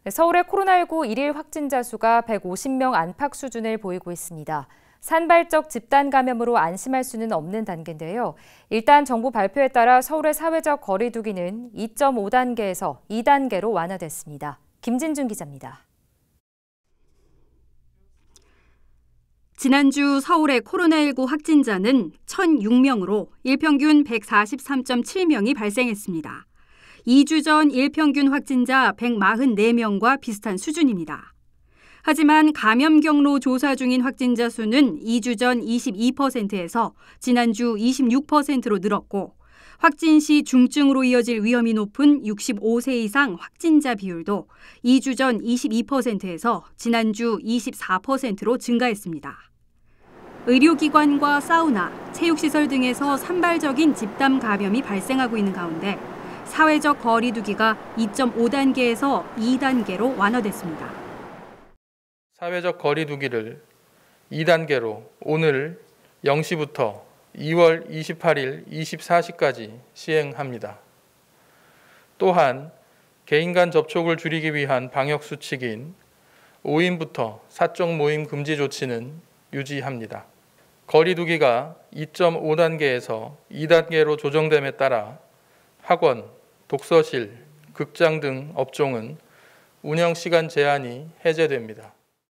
서울의 코로나19 일일 확진자 수가 150명 안팎 수준을 보이고 있습니다. 산발적 집단 감염으로 안심할 수는 없는 단계인데요. 일단 정부 발표에 따라 서울의 사회적 거리 두기는 2.5단계에서 2단계로 완화됐습니다. 김진준 기자입니다. 지난주 서울의 코로나19 확진자는 1,006명으로 일평균 143.7명이 발생했습니다. 2주 전 일평균 확진자 144명과 비슷한 수준입니다. 하지만 감염 경로 조사 중인 확진자 수는 2주 전 22%에서 지난주 26%로 늘었고 확진 시 중증으로 이어질 위험이 높은 65세 이상 확진자 비율도 2주 전 22%에서 지난주 24%로 증가했습니다. 의료기관과 사우나, 체육시설 등에서 산발적인 집단 감염이 발생하고 있는 가운데 사회적 거리 두기가 2.5단계에서 2단계로 완화됐습니다. 사회적 거리 두기를 2단계로 오늘 0시부터 2월 28일 24시까지 시행합니다. 또한 개인 간 접촉을 줄이기 위한 방역 수칙인 5인부터 사적 모임 금지 조치는 유지합니다. 거리 두기가 2.5단계에서 2단계로 조정됨에 따라 학원, 독서실, 극장 등 업종은 운영 시간 제한이 해제됩니다.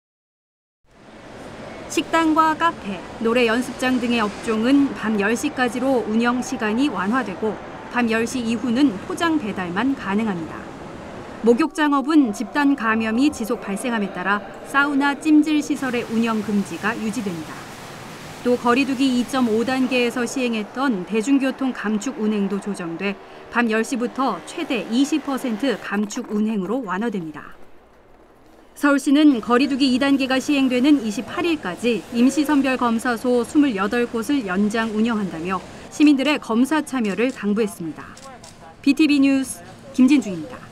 식당과 카페, 노래 연습장 등의 업종은 밤 10시까지로 운영 시간이 완화되고 밤 10시 이후는 포장 배달만 가능합니다. 목욕장업은 집단 감염이 지속 발생함에 따라 사우나 찜질 시설의 운영 금지가 유지됩니다. 또 거리두기 2.5단계에서 시행했던 대중교통 감축 운행도 조정돼 밤 10시부터 최대 20% 감축 운행으로 완화됩니다. 서울시는 거리두기 2단계가 시행되는 28일까지 임시선별검사소 28곳을 연장 운영한다며 시민들의 검사 참여를 당부했습니다. BTV 뉴스 김진주입니다.